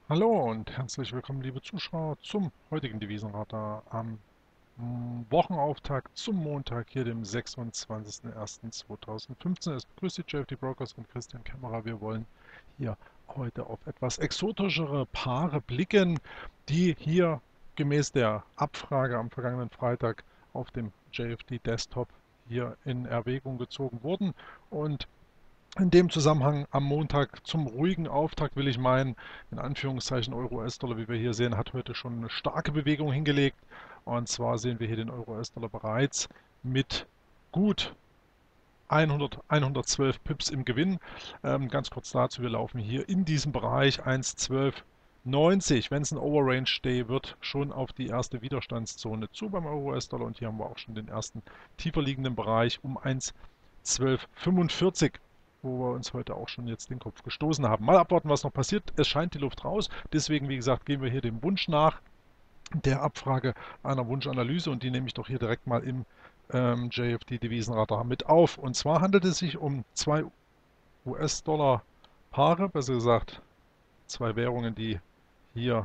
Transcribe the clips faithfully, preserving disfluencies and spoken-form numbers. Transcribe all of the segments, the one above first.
Hallo und herzlich willkommen, liebe Zuschauer, zum heutigen Devisenradar am mm, Wochenauftakt zum Montag, hier dem sechsundzwanzigsten ersten zweitausendfünfzehn. Es begrüßt die J F D Brokers und Christian Kämmerer. Wir wollen hier heute auf etwas exotischere Paare blicken, die hier gemäß der Abfrage am vergangenen Freitag auf dem J F D Desktop hier in Erwägung gezogen wurden. Und in dem Zusammenhang am Montag zum ruhigen Auftakt will ich meinen, in Anführungszeichen Euro-U S-Dollar, wie wir hier sehen, hat heute schon eine starke Bewegung hingelegt. Und zwar sehen wir hier den Euro-U S-Dollar bereits mit gut hundert, hundertzwölf Pips im Gewinn. Ähm, ganz kurz dazu, wir laufen hier in diesem Bereich eins Komma zwölf neunzig. Wenn es ein Overrange Day wird, schon auf die erste Widerstandszone zu beim Euro-U S-Dollar. Und hier haben wir auch schon den ersten tiefer liegenden Bereich um eins Komma zwölf fünfundvierzig, wo wir uns heute auch schon jetzt den Kopf gestoßen haben. Mal abwarten, was noch passiert. Es scheint die Luft raus. Deswegen, wie gesagt, gehen wir hier dem Wunsch nach, der Abfrage einer Wunschanalyse, und die nehme ich doch hier direkt mal im ähm, J F D-Devisenradar mit auf. Und zwar handelt es sich um zwei U S-Dollar-Paare, besser gesagt zwei Währungen, die hier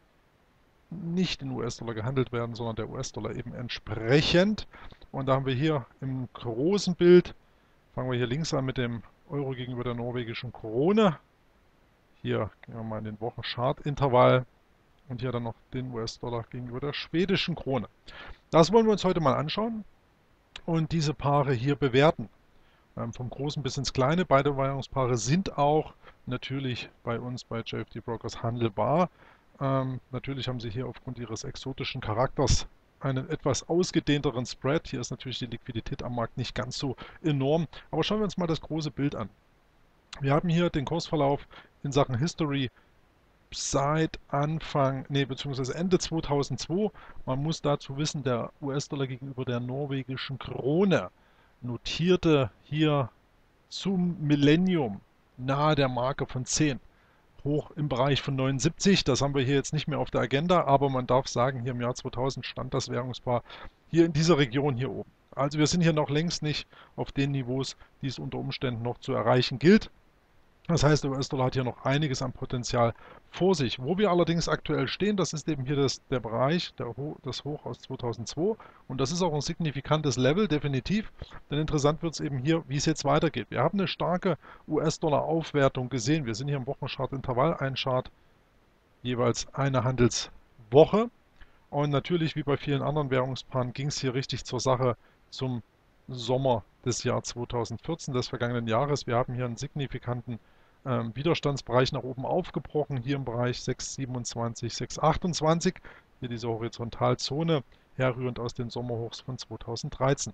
nicht in U S-Dollar gehandelt werden, sondern der U S-Dollar eben entsprechend. Und da haben wir hier im großen Bild, fangen wir hier links an mit dem Euro gegenüber der norwegischen Krone. Hier gehen wir mal in den Wochenchart-Intervall und hier dann noch den U S-Dollar gegenüber der schwedischen Krone. Das wollen wir uns heute mal anschauen und diese Paare hier bewerten. Ähm, vom Großen bis ins Kleine. Beide Währungspaare sind auch natürlich bei uns bei J F D Brokers handelbar. Ähm, natürlich haben sie hier aufgrund ihres exotischen Charakters einen etwas ausgedehnteren Spread. Hier ist natürlich die Liquidität am Markt nicht ganz so enorm. Aber schauen wir uns mal das große Bild an. Wir haben hier den Kursverlauf in Sachen History seit Anfang, nee, beziehungsweise Ende zweitausendzwei. Man muss dazu wissen, der U S-Dollar gegenüber der norwegischen Krone notierte hier zum Millennium nahe der Marke von zehn, hoch im Bereich von neunundsiebzig. Das haben wir hier jetzt nicht mehr auf der Agenda, aber man darf sagen, hier im Jahr zweitausend stand das Währungspaar hier in dieser Region hier oben. Also wir sind hier noch längst nicht auf den Niveaus, die es unter Umständen noch zu erreichen gilt. Das heißt, der U S-Dollar hat hier noch einiges an Potenzial vor sich. Wo wir allerdings aktuell stehen, das ist eben hier das, der Bereich, der Ho das Hoch aus zweitausendzwei. Und das ist auch ein signifikantes Level, definitiv. Denn interessant wird es eben hier, wie es jetzt weitergeht. Wir haben eine starke U S-Dollar-Aufwertung gesehen. Wir sind hier im Wochenchart-Intervall, ein Chart jeweils eine Handelswoche. Und natürlich, wie bei vielen anderen Währungspaaren, ging es hier richtig zur Sache zum Sommer des Jahres zweitausendvierzehn, des vergangenen Jahres. Wir haben hier einen signifikanten ähm, Widerstandsbereich nach oben aufgebrochen, hier im Bereich sechs Komma siebenundzwanzig, sechs Komma achtundzwanzig, hier diese Horizontalzone, herrührend aus den Sommerhochs von zweitausenddreizehn.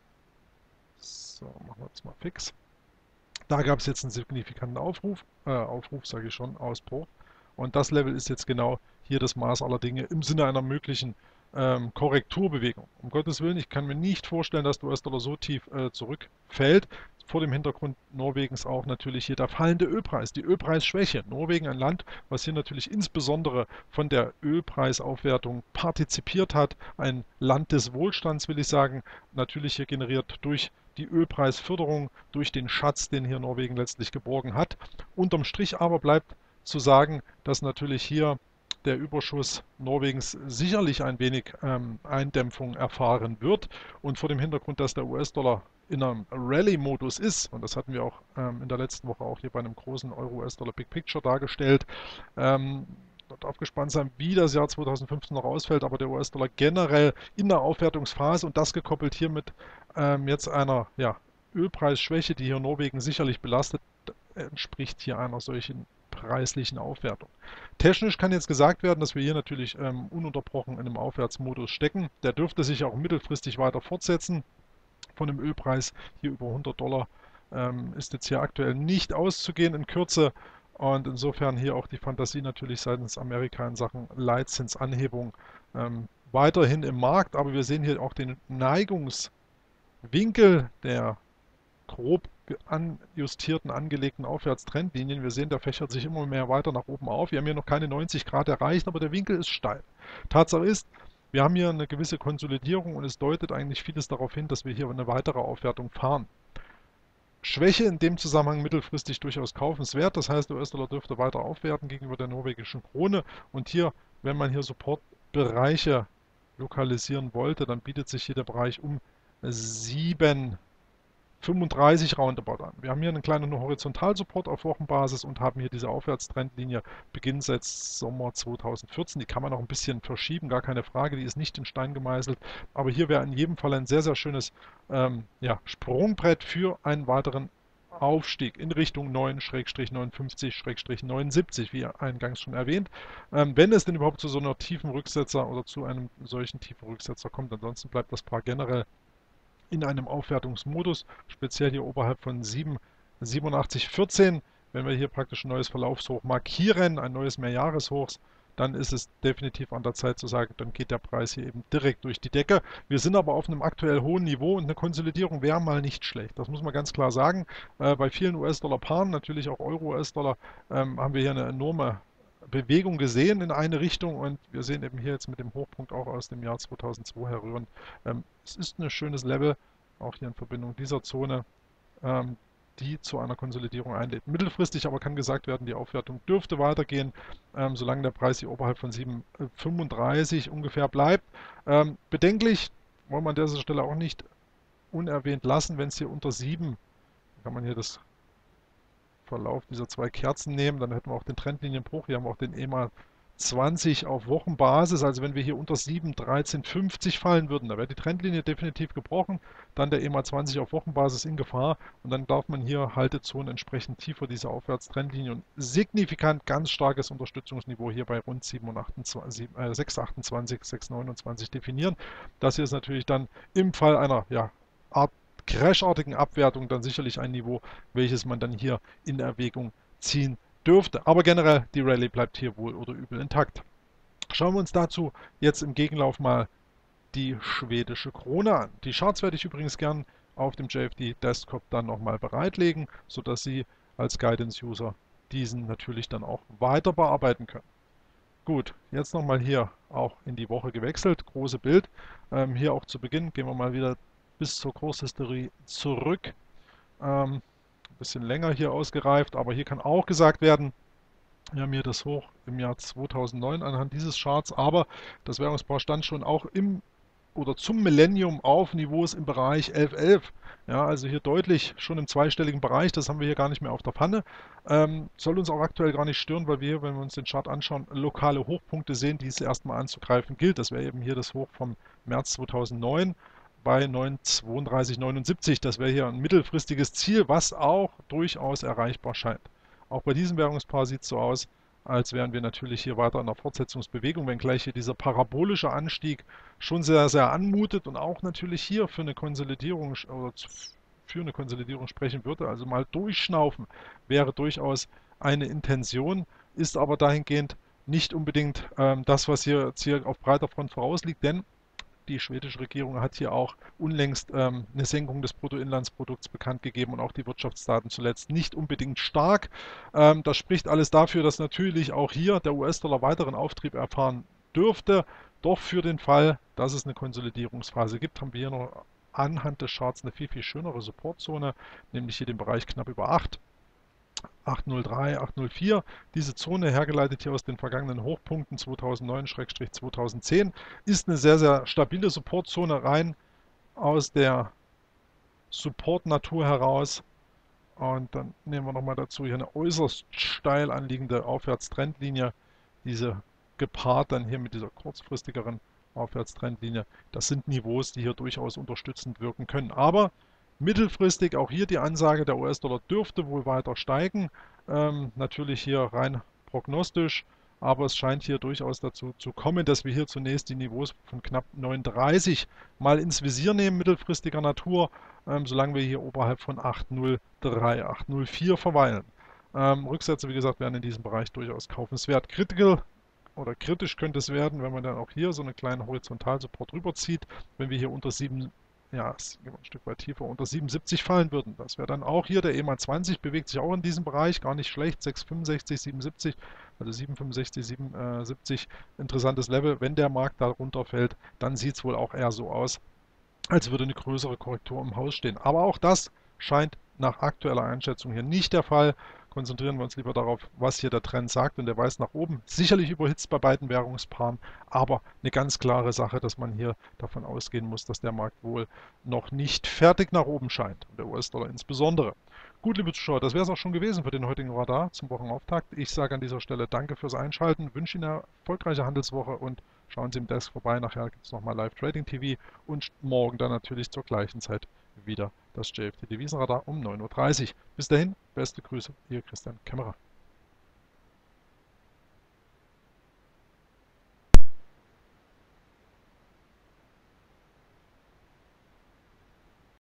So, machen wir jetzt mal fix. Da gab es jetzt einen signifikanten Aufruf, äh, Aufruf sage ich schon, Ausbruch. Und das Level ist jetzt genau hier das Maß aller Dinge im Sinne einer möglichen ähm, Korrekturbewegung. Um Gottes Willen, ich kann mir nicht vorstellen, dass der U S-Dollar so tief äh, zurückfällt. Vor dem Hintergrund Norwegens auch natürlich hier der fallende Ölpreis, die Ölpreisschwäche. Norwegen, ein Land, was hier natürlich insbesondere von der Ölpreisaufwertung partizipiert hat. Ein Land des Wohlstands, will ich sagen. Natürlich hier generiert durch die Ölpreisförderung, durch den Schatz, den hier Norwegen letztlich geborgen hat. Unterm Strich aber bleibt zu sagen, dass natürlich hier der Überschuss Norwegens sicherlich ein wenig ähm, Eindämpfung erfahren wird. Und vor dem Hintergrund, dass der U S-Dollar in einem Rallye-Modus ist, und das hatten wir auch ähm, in der letzten Woche auch hier bei einem großen Euro-U S-Dollar Big Picture dargestellt, ähm, darf gespannt sein, wie das Jahr zweitausendfünfzehn noch ausfällt, aber der U S-Dollar generell in der Aufwertungsphase, und das gekoppelt hier mit ähm, jetzt einer ja, Ölpreisschwäche, die hier Norwegen sicherlich belastet, entspricht hier einer solchen preislichen Aufwertung. Technisch kann jetzt gesagt werden, dass wir hier natürlich ähm, ununterbrochen in einem Aufwärtsmodus stecken. Der dürfte sich auch mittelfristig weiter fortsetzen. Von dem Ölpreis hier über hundert Dollar ähm, ist jetzt hier aktuell nicht auszugehen in Kürze. Und insofern hier auch die Fantasie natürlich seitens Amerika in Sachen Leitzinsanhebung ähm, weiterhin im Markt. Aber wir sehen hier auch den Neigungswinkel der grob anjustierten, angelegten Aufwärtstrendlinien. Wir sehen, der fächert sich immer mehr weiter nach oben auf. Wir haben hier noch keine neunzig Grad erreicht, aber der Winkel ist steil. Tatsache ist, wir haben hier eine gewisse Konsolidierung und es deutet eigentlich vieles darauf hin, dass wir hier eine weitere Aufwertung fahren. Schwäche in dem Zusammenhang mittelfristig durchaus kaufenswert. Das heißt, der U S-Dollar dürfte weiter aufwerten gegenüber der norwegischen Krone. Und hier, wenn man hier Supportbereiche lokalisieren wollte, dann bietet sich hier der Bereich um sieben fünfunddreißig roundabout an. Wir haben hier einen kleinen Horizontalsupport auf Wochenbasis und haben hier diese Aufwärtstrendlinie beginnt seit Sommer zweitausendvierzehn. Die kann man noch ein bisschen verschieben, gar keine Frage, die ist nicht in Stein gemeißelt. Aber hier wäre in jedem Fall ein sehr, sehr schönes ähm, ja, Sprungbrett für einen weiteren Aufstieg in Richtung neun neunundfünfzig neunundsiebzig, wie eingangs schon erwähnt. Ähm, wenn es denn überhaupt zu so einer tiefen Rücksetzer oder zu einem solchen tiefen Rücksetzer kommt, ansonsten bleibt das Paar generell in einem Aufwertungsmodus, speziell hier oberhalb von sieben siebenundachtzig vierzehn. Wenn wir hier praktisch ein neues Verlaufshoch markieren, ein neues Mehrjahreshochs, dann ist es definitiv an der Zeit zu sagen, dann geht der Preis hier eben direkt durch die Decke. Wir sind aber auf einem aktuell hohen Niveau und eine Konsolidierung wäre mal nicht schlecht. Das muss man ganz klar sagen. Äh, bei vielen U S-Dollar-Paaren, natürlich auch Euro-U S-Dollar, ähm, haben wir hier eine enorme Bewegung gesehen in eine Richtung und wir sehen eben hier jetzt mit dem Hochpunkt auch aus dem Jahr zweitausendzwei herrührend. Ähm, es ist ein schönes Level, auch hier in Verbindung dieser Zone, ähm, die zu einer Konsolidierung einlädt. Mittelfristig aber kann gesagt werden, die Aufwertung dürfte weitergehen, ähm, solange der Preis hier oberhalb von sieben fünfunddreißig ungefähr bleibt. Ähm, bedenklich wollen wir an dieser Stelle auch nicht unerwähnt lassen, wenn es hier unter sieben, kann man hier das Verlauf dieser zwei Kerzen nehmen, dann hätten wir auch den Trendlinienbruch, hier haben wir auch den E M A zwanzig auf Wochenbasis, also wenn wir hier unter sieben dreizehn fünfzig fallen würden, da wäre die Trendlinie definitiv gebrochen, dann der E M A zwanzig auf Wochenbasis in Gefahr und dann darf man hier Haltezonen entsprechend tiefer dieser Aufwärtstrendlinie und signifikant ganz starkes Unterstützungsniveau hier bei rund sechs achtundzwanzig, sechs neunundzwanzig definieren. Das hier ist natürlich dann im Fall einer ja, Art crashartigen Abwertung dann sicherlich ein Niveau, welches man dann hier in Erwägung ziehen dürfte. Aber generell, die Rallye bleibt hier wohl oder übel intakt. Schauen wir uns dazu jetzt im Gegenlauf mal die schwedische Krone an. Die Charts werde ich übrigens gern auf dem J F D Desktop dann nochmal bereitlegen, sodass Sie als Guidance-User diesen natürlich dann auch weiter bearbeiten können. Gut, jetzt nochmal hier auch in die Woche gewechselt, große Bild. Ähm, hier auch zu Beginn gehen wir mal wieder bis zur Kurshistorie zurück. Ähm, ein bisschen länger hier ausgereift, aber hier kann auch gesagt werden, wir haben hier das Hoch im Jahr zweitausendneun anhand dieses Charts, aber das Währungspaar stand schon auch im oder zum Millennium auf Niveaus im Bereich elf elf. Ja, also hier deutlich schon im zweistelligen Bereich, das haben wir hier gar nicht mehr auf der Pfanne. Ähm, soll uns auch aktuell gar nicht stören, weil wir, wenn wir uns den Chart anschauen, lokale Hochpunkte sehen, die es erstmal anzugreifen gilt. Das wäre eben hier das Hoch vom März zweitausendneun bei neun zweiunddreißig neunundsiebzig. Das wäre hier ein mittelfristiges Ziel, was auch durchaus erreichbar scheint. Auch bei diesem Währungspaar sieht es so aus, als wären wir natürlich hier weiter in der Fortsetzungsbewegung, wenngleich hier dieser parabolische Anstieg schon sehr, sehr anmutet und auch natürlich hier für eine Konsolidierung oder für eine Konsolidierung sprechen würde. Also mal durchschnaufen wäre durchaus eine Intention, ist aber dahingehend nicht unbedingt ähm, das, was hier, jetzt hier auf breiter Front vorausliegt, denn die schwedische Regierung hat hier auch unlängst ähm, eine Senkung des Bruttoinlandsprodukts bekannt gegeben und auch die Wirtschaftsdaten zuletzt nicht unbedingt stark. Ähm, das spricht alles dafür, dass natürlich auch hier der U S-Dollar weiteren Auftrieb erfahren dürfte. Doch für den Fall, dass es eine Konsolidierungsphase gibt, haben wir hier noch anhand des Charts eine viel, viel schönere Supportzone, nämlich hier den Bereich knapp über acht. acht null drei, acht null vier. Diese Zone, hergeleitet hier aus den vergangenen Hochpunkten zweitausendneun zweitausendzehn, ist eine sehr, sehr stabile Supportzone rein aus der Support-Natur heraus. Und dann nehmen wir nochmal dazu hier eine äußerst steil anliegende Aufwärtstrendlinie. Diese gepaart dann hier mit dieser kurzfristigeren Aufwärtstrendlinie. Das sind Niveaus, die hier durchaus unterstützend wirken können. Aber mittelfristig auch hier die Ansage, der U S-Dollar dürfte wohl weiter steigen. Ähm, natürlich hier rein prognostisch, aber es scheint hier durchaus dazu zu kommen, dass wir hier zunächst die Niveaus von knapp neununddreißig mal ins Visier nehmen, mittelfristiger Natur, ähm, solange wir hier oberhalb von acht null drei, acht null vier verweilen. Ähm, Rücksätze, wie gesagt, werden in diesem Bereich durchaus kaufenswert. Critical oder kritisch könnte es werden, wenn man dann auch hier so einen kleinen Horizontalsupport rüberzieht, wenn wir hier unter sieben, ja, ein Stück weit tiefer, unter siebenundsiebzig fallen würden. Das wäre dann auch hier, der E M A zwanzig bewegt sich auch in diesem Bereich, gar nicht schlecht, sechs fünfundsechzig, siebenundsiebzig, also sieben fünfundsechzig, siebenundsiebzig, interessantes Level. Wenn der Markt da runterfällt, dann sieht es wohl auch eher so aus, als würde eine größere Korrektur im Haus stehen. Aber auch das scheint nach aktueller Einschätzung hier nicht der Fall. Konzentrieren wir uns lieber darauf, was hier der Trend sagt, und der weist nach oben. Sicherlich überhitzt bei beiden Währungspaaren, aber eine ganz klare Sache, dass man hier davon ausgehen muss, dass der Markt wohl noch nicht fertig nach oben scheint, der U S-Dollar insbesondere. Gut, liebe Zuschauer, das wäre es auch schon gewesen für den heutigen Radar zum Wochenauftakt. Ich sage an dieser Stelle danke fürs Einschalten, wünsche Ihnen eine erfolgreiche Handelswoche und schauen Sie im Desk vorbei. Nachher gibt es nochmal Live Trading T V und morgen dann natürlich zur gleichen Zeit wieder das J F D Devisenradar um neun Uhr dreißig. Bis dahin, beste Grüße, Ihr Christian Kämmerer.